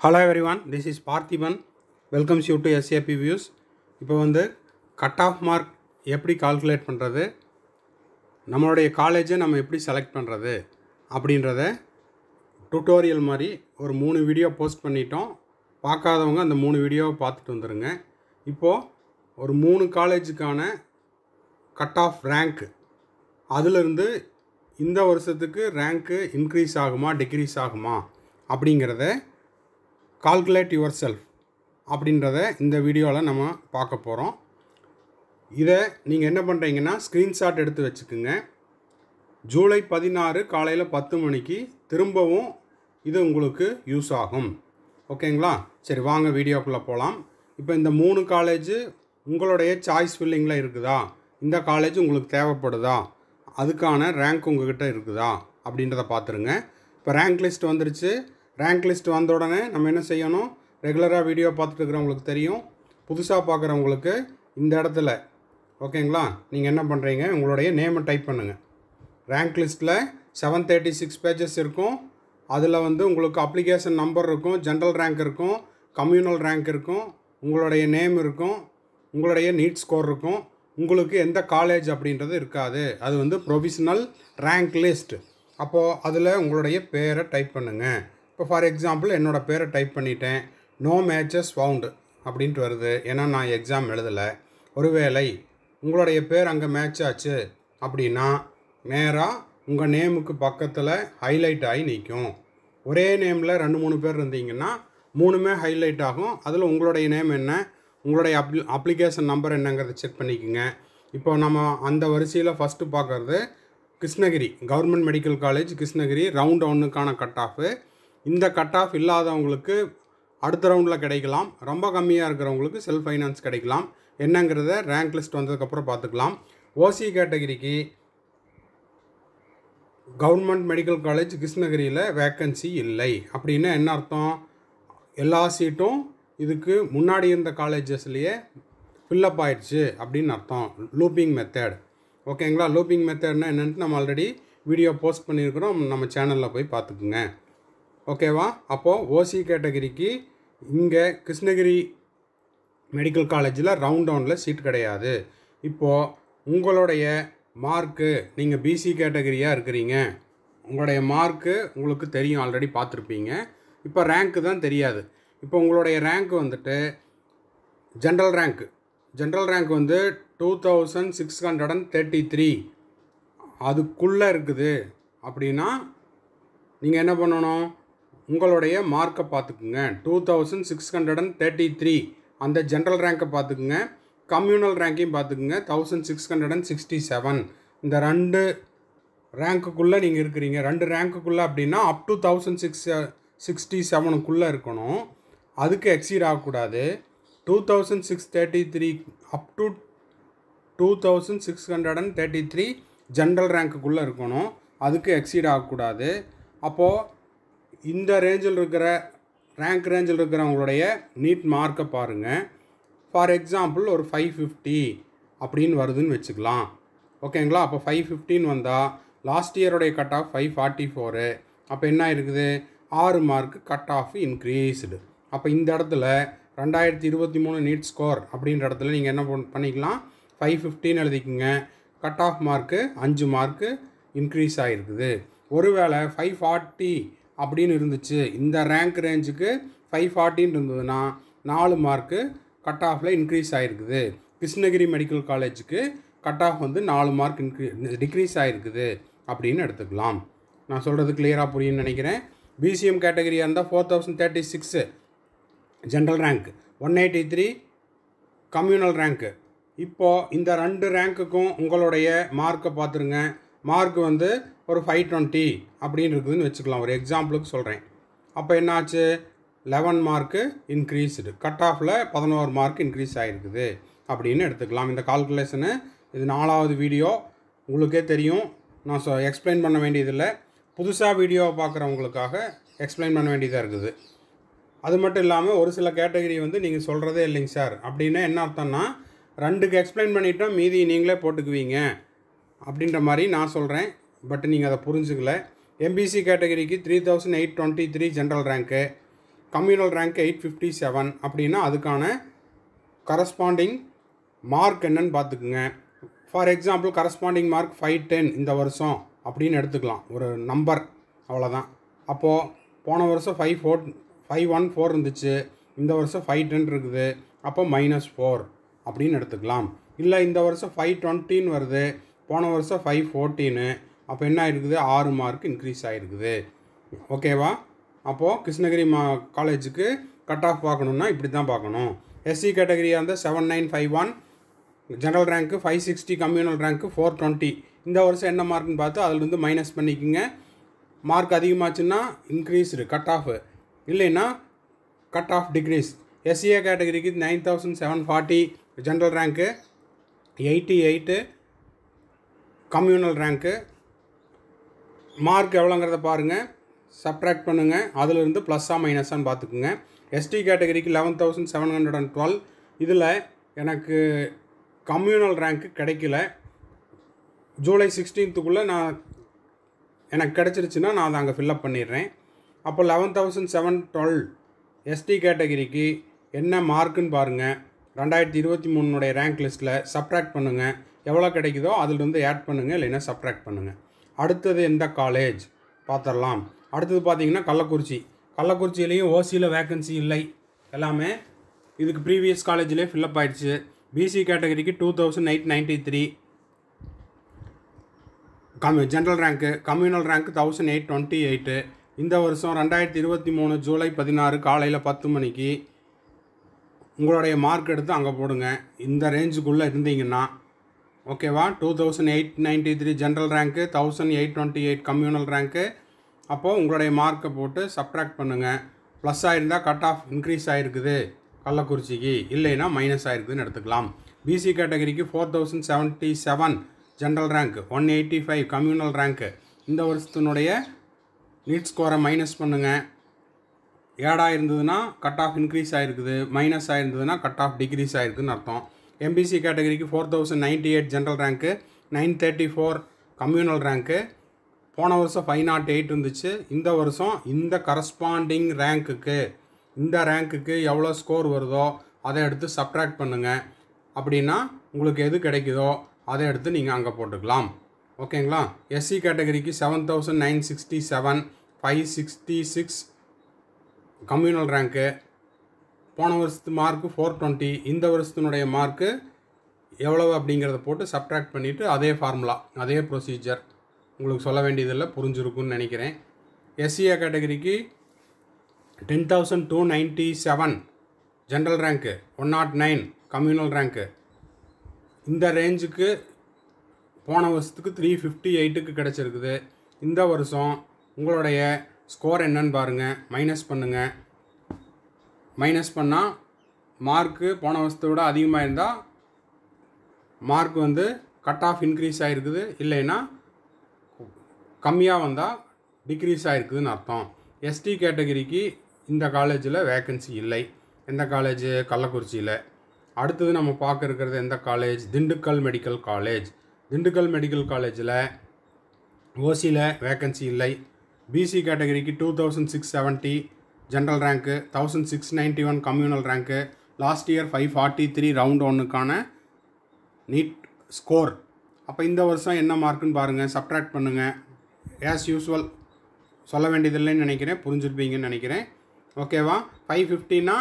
Hello everyone, this is Parthiban. Welcomes you to SAP Views. இப்போ வந்து cut off mark எப்படி calculate பண்ணுறது, நம்மளுடைய காலேஜை நம்ம எப்படி செலக்ட் பண்ணுறது அப்படின்றத டுட்டோரியல் மாதிரி ஒரு 3 வீடியோ போஸ்ட் பண்ணிட்டோம். பார்க்காதவங்க அந்த 3 வீடியோவை பார்த்துட்டு வந்துடுங்க. இப்போது ஒரு 3 காலேஜுக்கான கட் ஆஃப் ரேங்க், அதிலிருந்து இந்த வருஷத்துக்கு ரேங்க்கு இன்க்ரீஸ் ஆகுமா டிக்ரீஸ் ஆகுமா அப்படிங்கிறத கால்குலேட் யுவர் செல்ஃப் அப்படின்றத இந்த வீடியோவில் நம்ம பார்க்க போகிறோம். இதை நீங்கள் என்ன பண்ணுறீங்கன்னா ஸ்க்ரீன்ஷாட் எடுத்து வச்சுக்குங்க. ஜூலை 16 காலையில் 10 மணிக்கு திரும்பவும் இது உங்களுக்கு யூஸ் ஆகும். ஓகேங்களா? சரி, வாங்க வீடியோக்குள்ளே போகலாம். இப்போ இந்த 3 காலேஜு உங்களுடைய சாய்ஸ் ஃபில்லிங்கில் இருக்குதா, இந்த காலேஜ் உங்களுக்கு தேவைப்படுதா, அதுக்கான ரேங்க் உங்கள்கிட்ட இருக்குதா அப்படின்றத பார்த்துருங்க. இப்போ ரேங்க் லிஸ்ட் வந்துருச்சு. ரேங்க் லிஸ்ட் வந்த உடனே நம்ம என்ன செய்யணும், ரெகுலராக வீடியோ பார்த்துட்டு இருக்கிறவங்களுக்கு தெரியும், புதுசாக பார்க்குறவங்களுக்கு இந்த இடத்துல ஓகேங்களா, நீங்கள் என்ன பண்ணுறீங்க, உங்களுடைய நேமை டைப் பண்ணுங்கள். ரேங்க் லிஸ்ட்டில் 736 பேஜஸ் இருக்கும். அதில் வந்து உங்களுக்கு அப்ளிகேஷன் நம்பர் இருக்கும், ஜென்ரல் ரேங்க் இருக்கும், கம்யூனல் ரேங்க் இருக்கும், உங்களுடைய நேம் இருக்கும், உங்களுடைய நீட் ஸ்கோர் இருக்கும். உங்களுக்கு எந்த காலேஜ் அப்படின்றது இருக்காது. அது வந்து ப்ரொவிஷனல் ரேங்க் லிஸ்ட். அப்போது அதில் உங்களுடைய பேரை டைப் பண்ணுங்கள். இப்போ ஃபார் எக்ஸாம்பிள் என்னோடய பேரை டைப் பண்ணிட்டேன். நோ மேட்சஸ் ஃபவுண்டு அப்படின்ட்டு வருது, ஏன்னா நான் எக்ஸாம் எழுதலை. ஒருவேளை உங்களுடைய பேர் அங்கே மேட்ச் ஆச்சு அப்படின்னா நேராக உங்கள் நேமுக்கு பக்கத்தில் ஹைலைட் ஆகி நிற்கும். ஒரே நேமில் 2-3 பேர் இருந்தீங்கன்னா 3மே ஹைலைட் ஆகும். அதில் உங்களுடைய நேம் என்ன, உங்களுடைய அப்ளிகேஷன் நம்பர் என்னங்கிறத செக் பண்ணிக்கோங்க. இப்போ நம்ம அந்த வரிசையில் ஃபஸ்ட்டு பார்க்குறது Krishnagiri government medical college Krishnagiri round 1க்கான கட் ஆஃபு. இந்த கட் ஆஃப் இல்லாதவங்களுக்கு அடுத்த ரவுண்டில் கிடைக்கலாம். ரொம்ப கம்மியாக இருக்கிறவங்களுக்கு செல்ஃப் ஃபைனான்ஸ் கிடைக்கலாம். என்னங்கிறத ரேங்க் லிஸ்ட் வந்ததுக்கப்புறம் பார்த்துக்கலாம். ஓசி கேட்டகிரிக்கு கவர்மெண்ட் மெடிக்கல் காலேஜ் கிருஷ்ணகிரியில் வேக்கன்சி இல்லை அப்படின்னா என்ன அர்த்தம், எல்லா சீட்டும் இதுக்கு முன்னாடி இருந்த காலேஜஸ்லேயே ஃபில்லப் ஆயிடுச்சு அப்படின்னு அர்த்தம். Looping method. ஓகேங்களா? லூப்பிங் மெத்தட்னா என்னென்னு நம்ம ஆல்ரெடி வீடியோ போஸ்ட் பண்ணியிருக்கிறோம், நம்ம சேனலில் போய் பார்த்துக்குங்க. ஓகேவா? அப்போது ஓசி கேட்டகிரிக்கு இங்கே கிருஷ்ணகிரி மெடிக்கல் காலேஜில் ரவுண்ட் 1ல் சீட் கிடையாது. இப்போது உங்களுடைய மார்க்கு, நீங்கள் பிசி கேட்டகிரியாக இருக்கிறீங்க, உங்களுடைய மார்க்கு உங்களுக்கு தெரியும், ஆல்ரெடி பார்த்துருப்பீங்க. இப்போ ரேங்க்கு தான் தெரியாது. இப்போ உங்களுடைய ரேங்க் வந்துட்டு ஜென்ரல் ரேங்க் வந்து 2633 அதுக்குள்ளே இருக்குது அப்படின்னா நீங்கள் என்ன பண்ணணும், உங்களுடைய மார்க்கை பார்த்துக்குங்க. 2633 அந்த ஜென்ரல் ரேங்க்கை பார்த்துக்குங்க. கம்யூனல் ரேங்கையும் பார்த்துக்குங்க 1667. இந்த 2 ரேங்க்குள்ளே நீங்கள் இருக்கிறீங்க. 2 ரேங்க்குள்ளே அப்படின்னா அப் டு 1667க்குள்ளே இருக்கணும். அதுக்கு எக்ஸீட் ஆகக்கூடாது. 2633 அப் டு 2633 ஜென்ரல் ரேங்க்குள்ளே இருக்கணும். அதுக்கு எக்ஸீட் ஆகக்கூடாது. அப்போது இந்த ரேஞ்சில் இருக்கிற ரேங்க் ரேஞ்சில் இருக்கிறவங்களுடைய நீட் மார்க்கை பாருங்கள். ஃபார் எக்ஸாம்பிள் ஒரு 550 அப்படின்னு வருதுன்னு வச்சுக்கலாம். ஓகேங்களா? அப்போ 515 வந்தால் லாஸ்ட் இயருடைய கட் ஆஃப் 544. அப்போ என்ன இருக்குது, 6 மார்க்கு கட் ஆஃப் இன்க்ரீஸ்டு. அப்போ இந்த இடத்துல 2023 நீட் ஸ்கோர் அப்படின்ற இடத்துல நீங்கள் என்ன பண்ணிக்கலாம், 515 எழுதிக்குங்க. Cut off mark 5 mark increase ஆகிருக்குது. ஒருவேளை 540 அப்படின்னு இருந்துச்சு, இந்த ரேங்க் ரேஞ்சுக்கு 540 இருந்ததுன்னா 4 மார்க்கு கட் ஆஃபில் இன்க்ரீஸ் ஆகிருக்குது. கிருஷ்ணகிரி மெடிக்கல் காலேஜுக்கு கட் ஆஃப் வந்து 4 மார்க் டிக்ரீஸ் ஆகிருக்குது அப்படின்னு எடுத்துக்கலாம். நான் சொல்கிறது கிளியராக புரியும்னு நினைக்கிறேன். பிசிஎம் கேட்டகரியாக இருந்தால் 4036 ஜென்ரல் ரேங்க், 183 கம்யூனல் ரேங்க்கு. இப்போது இந்த 2 ரேங்க்குக்கும் உங்களுடைய மார்க்கை பார்த்துருங்க. மார்க் வந்து ஒரு 520 அப்படின்னு இருக்குதுன்னு வச்சுக்கலாம், ஒரு எக்ஸாம்பிளுக்கு சொல்கிறேன். அப்போ என்னாச்சு, 11 மார்க்கு இன்க்ரீஸ்டு, கட் ஆஃபில் 11 மார்க் இன்க்ரீஸ் ஆகிருக்குது அப்படின்னு எடுத்துக்கலாம். இந்த கால்குலேஷனு இது 4வது வீடியோ. உங்களுக்கே தெரியும், நான் எக்ஸ்பிளைன் பண்ண வேண்டியதில்லை. புதுசாக வீடியோவை பார்க்குறவங்களுக்காக எக்ஸ்பிளைன் பண்ண வேண்டியதாக இருக்குது. அது மட்டும் இல்லாமல் ஒரு சில கேட்டகரி வந்து நீங்கள் சொல்கிறதே இல்லைங்க சார் அப்படின்னா என்ன அர்த்தம்னா, 2க்கு எக்ஸ்பிளைன் பண்ணிட்டோம், மீதி நீங்களே போட்டுக்குவீங்க அப்படின்ற மாதிரி நான் சொல்கிறேன். பட் நீங்கள் அதை புரிஞ்சுக்கல. எம்பிசி கேட்டகரிக்கு 3823 ஜென்ரல் ரேங்க்கு, கம்யூனல் ரேங்க் 857 அப்படின்னா அதுக்கான கரஸ்பாண்டிங் மார்க் என்னன்னு பார்த்துக்குங்க. ஃபார் எக்ஸாம்பிள் கரஸ்பாண்டிங் மார்க் 510 இந்த வருஷம் அப்படின்னு எடுத்துக்கலாம், ஒரு நம்பர், அவ்வளோதான். அப்போது போன வருஷம் 514 இருந்துச்சு, இந்த வருஷம் 510 இருக்குது, அப்போ -4 அப்படின்னு எடுத்துக்கலாம். இல்லை இந்த வருஷம் 520 வருது, போன வருஷம் 514, அப்போ என்ன ஆகிருக்குது, 6 மார்க் இன்க்ரீஸ் ஆகிருக்குது. ஓகேவா? அப்போது கிருஷ்ணகிரி காலேஜுக்கு கட் ஆஃப் பார்க்கணுன்னா இப்படி தான் பார்க்கணும். எஸ்சி கேட்டகரியாக இருந்தால் 7951, ஜெனரல் ரேங்க்கு 560, கம்யூனல் ரேங்க்கு 420. இந்த வருஷம் என்ன மார்க்குன்னு பார்த்து அதிலிருந்து மைனஸ் பண்ணிக்கோங்க. மார்க் அதிகமாச்சுன்னா இன்க்ரீஸ்டு கட் ஆஃப், இல்லைன்னா கட் ஆஃப் டிக்ரீஸ். எஸ்சிஏ கேட்டகரிக்கு 9740, general rank 88, communal rank. Mark எவ்வளோங்கிறத பாருங்கள், சப்ட்ராக்ட் பண்ணுங்கள், அதிலிருந்து ப்ளஸ்ஸாக மைனஸான்னு பார்த்துக்குங்க. எஸ்டி கேட்டகரிக்கு 11712. இதில் எனக்கு கம்யூனல் ரேங்க்கு கிடைக்கல. ஜூலை 16க்குள்ளே எனக்கு கிடச்சிருச்சுன்னா நான் அதை அங்கே ஃபில்லப் பண்ணிடுறேன். அப்போ 11712 எஸ்டி கேட்டகரிக்கு என்ன மார்க்குன்னு பாருங்கள். 2023 ரேங்க் லிஸ்ட்டில் சப்ட்ராக்ட் பண்ணுங்கள், எவ்வளோ கிடைக்குதோ அதிலிருந்து ஆட் பண்ணுங்கள், இல்லைன்னா சப்ட்ராக்ட் பண்ணுங்கள். அடுத்தது எந்த காலேஜ் பார்த்துடலாம். அடுத்தது பார்த்தீங்கன்னா கள்ளக்குறிச்சியிலையும் ஓசியில் வேக்கன்சி இல்லை, எல்லாமே இதுக்கு ப்ரீவியஸ் காலேஜ்லேயே ஃபில்லப் ஆகிடுச்சு. பிசி கேட்டகரிக்கு 2893, ஜென்ரல் ரேங்க்கு, கம்யூனல் ரேங்க்கு 1828. இந்த வருஷம் 2023 ஜூலை 16 காலையில் 10 மணிக்கு உங்களுடைய மார்க் எடுத்து அங்கே போடுங்க, இந்த ரேஞ்சுக்குள்ளே இருந்தீங்கன்னா. ஓகேவா? 2893 ஜென்ரல் ரேங்க்கு, 1828 கம்யூனல் ரேங்க்கு. அப்போது உங்களுடைய மார்க்கை போட்டு சப்ட்ராக்ட் பண்ணுங்கள். ப்ளஸ் ஆகிருந்தால் கட் ஆஃப் இன்க்ரீஸ் ஆகிருக்குது கள்ளக்குறிச்சிக்கு, இல்லைன்னா மைனஸ் ஆகிருக்குதுன்னு எடுத்துக்கலாம். பிசி கேட்டகரிக்கு 4077, ஜென்ரல் ரேங்க் 185, கம்யூனல் ரேங்க்கு. இந்த வருஷத்தினுடைய நீட் ஸ்கோரை மைனஸ் பண்ணுங்கள். ஏடாக இருந்ததுன்னா கட் ஆஃப் இன்க்ரீஸ் ஆகிருக்குது, மைனஸ் ஆகிருந்ததுன்னா கட் ஆஃப் டிக்ரீஸ் ஆகிருக்குதுன்னு அர்த்தம். எம்பிசி கேட்டகரிக்கு 4098, ஜென்ரல் ரேங்க்கு 934, கம்யூனல் ரேங்க்கு. போன வருஷம் 508 இருந்துச்சு, இந்த வருஷம் இந்த கரஸ்பாண்டிங் ரேங்க்குக்கு, இந்த ரேங்க்குக்கு எவ்வளோ ஸ்கோர் வருதோ அதை எடுத்து சப்ட்ராக்ட் பண்ணுங்கள். அப்படின்னா உங்களுக்கு எது கிடைக்குதோ அதை எடுத்து நீங்கள் அங்கே போட்டுக்கலாம். ஓகேங்களா? எஸ்சி கேட்டகரிக்கு 7967, 566, கம்யூனல் ரேங்க்கு. போன வருஷத்து மார்க்கு 420, இந்த வருஷத்தினுடைய மார்க்கு எவ்வளவு அப்படிங்கிறத போட்டு சப்ட்ராக்ட் பண்ணிவிட்டு அதே ஃபார்முலா, அதே ப்ரொசீஜர் உங்களுக்கு சொல்ல வேண்டியதில்லை, புரிஞ்சிருக்குன்னு நினைக்கிறேன். எஸ்சிஏ கேட்டகரிக்கு 10297, ஜென்ரல் ரேங்க்கு 109, கம்யூனல் ரேங்க்கு. இந்த ரேஞ்சுக்கு போன வருஷத்துக்கு 358க்கு கிடச்சிருக்குது. இந்த வருஷம் உங்களுடைய ஸ்கோர் என்னன்னு பாருங்கள், மைனஸ் பண்ணுங்கள். மைனஸ் பண்ணால் மார்க்கு போன வருஷத்தை விட அதிகமாக இருந்தால் மார்க் கட் ஆஃப் இன்க்ரீஸ் ஆகிருக்குது, இல்லைன்னா கம்மியாக வந்தால் டிக்ரீஸ் ஆகிருக்குதுன்னு அர்த்தம். எஸ்டி கேட்டகரிக்கு இந்த காலேஜில் வேக்கன்சி இல்லை. எந்த காலேஜ்? கள்ளக்குறிச்சியில். அடுத்தது நம்ம பார்க்க இருக்கிறது எந்த college? Dindigul medical college. Dindigul medical காலேஜில் ஓசியில் வேக்கன்சி இல்லை. பிசி கேட்டகரிக்கு 2670, general rank 1691, communal rank. Last year 543 round 1க்கான நீட் ஸ்கோர். அப்போ இந்த வருஷம் என்ன மார்க்குன்னு பாருங்கள், சப்ட்ராக்ட் பண்ணுங்கள். ஆஸ் யூஸ்வல் சொல்ல வேண்டியதில்லைன்னு நினைக்கிறேன், புரிஞ்சுருப்பீங்கன்னு நினைக்கிறேன். ஓகேவா? 550னா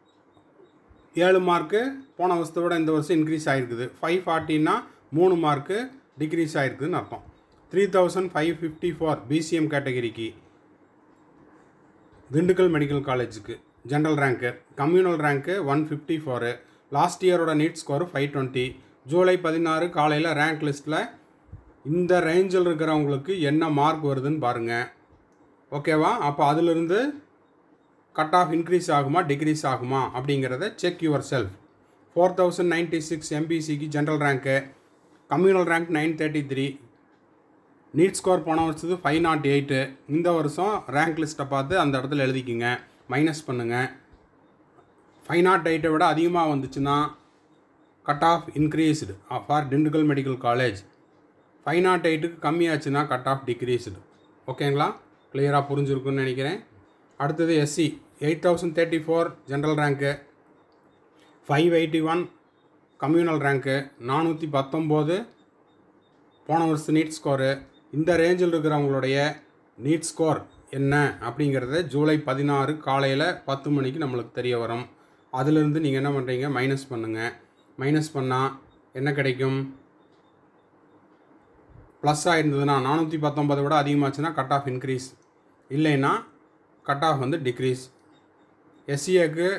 7 மார்க்கு போன வருஷத்தை விட இந்த வருஷம் இன்க்ரீஸ் ஆகிருக்குது. 540னா 3 மார்க்கு டிக்ரீஸ் ஆகிருக்குதுன்னு அர்த்தம். 3554 பிசிஎம் கேட்டகரிக்கு திண்டுக்கல் மெடிக்கல் காலேஜுக்கு general rank, communal rank 154. Last இயரோட நீட் ஸ்கோர் 520. ஜூலை 16 காலையில் ரேங்க் லிஸ்ட்டில் இந்த ரேஞ்சில் இருக்கிறவங்களுக்கு என்ன மார்க் வருதுன்னு பாருங்கள். ஓகேவா? அப்போ அதிலிருந்து கட் ஆஃப் இன்க்ரீஸ் ஆகுமா டிக்ரீஸ் ஆகுமா அப்படிங்கிறத செக் யுவர் செல்ஃப். 4096 எம்பிசிக்கு general rank, communal rank 933. NEET score போன வருஷத்து 508. இந்த வருஷம் ரேங்க் லிஸ்ட்டை பார்த்து அந்த இடத்துல எழுதிக்கிங்க, மைனஸ் பண்ணுங்கள். 508 விட அதிகமாக வந்துச்சுன்னா cut off increased for Dindigul medical college. 508க்கு கம்மியாச்சுன்னா கட் ஆஃப் டிக்ரீஸ்டு. ஓகேங்களா? கிளியராக புரிஞ்சுருக்குன்னு நினைக்கிறேன். அடுத்தது SC. 8034 general rank, 581 communal rank, 419 போன வருஷம் நீட் ஸ்கோரு. இந்த ரேஞ்சில் இருக்கிறவங்களுடைய நீட் ஸ்கோர் என்ன அப்படிங்கிறது ஜூலை 16 காலையில் 10 மணிக்கு நம்மளுக்கு தெரிய வரும். அதிலிருந்து நீங்கள் என்ன பண்ணுறீங்க, மைனஸ் பண்ணுங்கள். மைனஸ் பண்ணால் என்ன கிடைக்கும், ப்ளஸ்ஸாக இருந்ததுன்னா 419 விட அதிகமாச்சுன்னா கட் ஆஃப் இன்க்ரீஸ், இல்லைன்னா கட் ஆஃப் வந்து டிக்ரீஸ். எஸ்சிஏக்கு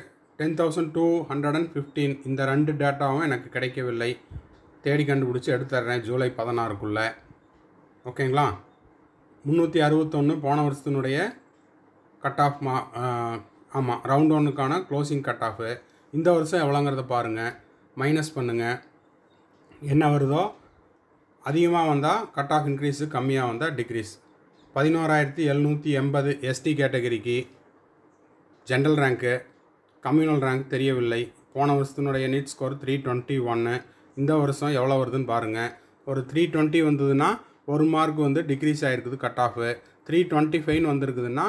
10,215 இந்த 2 டேட்டாவும் எனக்கு கிடைக்கவில்லை. தேடி கண்டுபிடிச்சி எடுத்துட்றேன் ஜூலை 16க்குள்ளே. ஓகேங்களா. 361 போன வருஷத்தினுடைய கட் ஆஃப் ஆமாம் ரவுண்ட் 1க்கான க்ளோசிங் கட் ஆஃபு. இந்த வருஷம் எவ்வளோங்கிறத பாருங்கள், மைனஸ் பண்ணுங்கள். என்ன வருதோ அதிகமாக வந்தால் கட் ஆஃப் இன்க்ரீஸு, கம்மியாக வந்தால் டிக்ரீஸ். 11,780 எஸ்டி கேட்டகரிக்கு ஜென்ரல் ரேங்க்கு, கம்யூனல் ரேங்க் தெரியவில்லை. போன வருஷத்தினுடைய நீட் ஸ்கோர் 321. இந்த வருஷம் எவ்வளோ வருதுன்னு பாருங்கள். ஒரு 320 வந்ததுன்னா 1 மார்க் வந்து டிக்ரீஸ் ஆகிருக்குது கட் ஆஃபு. 325 வந்திருக்குதுன்னா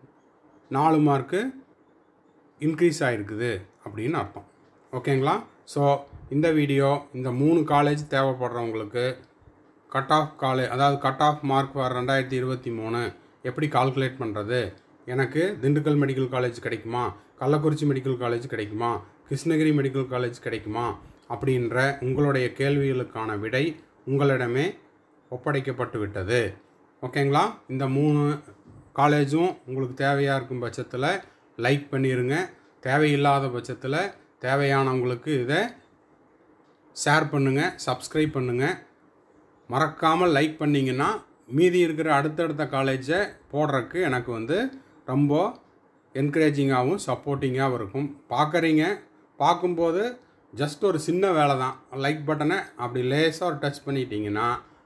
4 மார்க்கு இன்க்ரீஸ் ஆகிருக்குது அப்படின்னு அர்த்தம். ஓகேங்களா. ஸோ இந்த வீடியோ இந்த 3 காலேஜ் தேவைப்படுறவங்களுக்கு கட் ஆஃப் அதாவது கட் ஆஃப் மார்க் ஃபார் 2023 எப்படி கால்குலேட் பண்ணுறது, எனக்கு திண்டுக்கல் மெடிக்கல் காலேஜ் கிடைக்குமா, கள்ளக்குறிச்சி மெடிக்கல் காலேஜ் கிடைக்குமா, கிருஷ்ணகிரி மெடிக்கல் காலேஜ் கிடைக்குமா அப்படின்ற உங்களுடைய கேள்விகளுக்கான விடை உங்களிடமே ஒப்படைக்கப்பட்டு விட்டது. ஓகேங்களா. இந்த 3 காலேஜும் உங்களுக்கு தேவையாக இருக்கும் பட்சத்தில் லைக் பண்ணிடுங்க. தேவையில்லாத பட்சத்தில் தேவையானவங்களுக்கு இதை ஷேர் பண்ணுங்கள், சப்ஸ்கிரைப் பண்ணுங்கள். மறக்காமல் லைக் பண்ணிங்கன்னா மீதி இருக்கிற அடுத்தடுத்த காலேஜை போடுறதுக்கு எனக்கு வந்து ரொம்ப என்கரேஜிங்காகவும் சப்போர்ட்டிங்காகவும் இருக்கும். பார்க்கும்போது ஜஸ்ட் ஒரு சின்ன வேலை தான். லைக் பட்டனை அப்படி லேசாக ஒரு டச் பண்ணிட்டீங்கன்னா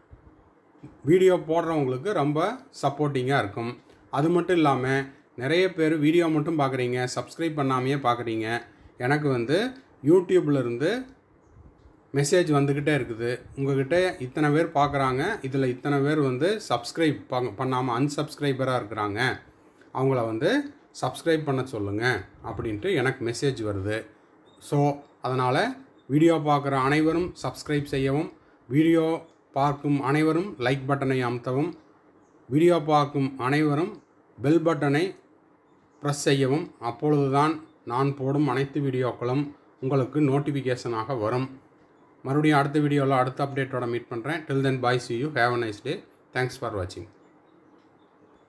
வீடியோ போடுறவங்களுக்கு ரொம்ப சப்போர்ட்டிங்காக இருக்கும். அது மட்டும் இல்லாமல் நிறைய பேர் வீடியோ மட்டும் பார்க்குறீங்க, சப்ஸ்கிரைப் பண்ணாமையே பார்க்குறீங்க. எனக்கு வந்து யூடியூப்லேருந்து மெசேஜ் வந்துக்கிட்டே இருக்குது, உங்கள்கிட்ட இத்தனை பேர் பார்க்குறாங்க, இதில் இத்தனை பேர் வந்து சப்ஸ்கிரைப் பண்ணாமல் அன்சப்ஸ்கிரைபராக இருக்கிறாங்க, அவங்கள வந்து சப்ஸ்கிரைப் பண்ண சொல்லுங்கள் அப்படின்ட்டு எனக்கு மெசேஜ் வருது. ஸோ அதனால் வீடியோ பார்க்குற அனைவரும் சப்ஸ்கிரைப் செய்யவும், வீடியோ பார்க்கும் அனைவரும் லைக் பட்டனை அமுத்தவும், வீடியோ பார்க்கும் அனைவரும் பெல் பட்டனை ப்ரெஸ் செய்யவும். அப்பொழுதுதான் நான் போடும் அனைத்து வீடியோக்களும் உங்களுக்கு நோட்டிஃபிகேஷனாக வரும். மறுபடியும் அடுத்த வீடியோவில் அடுத்த அப்டேட்டோட மீட் பண்ணுறேன். டில் தென் பாய், see you, have a nice day. Thanks for watching.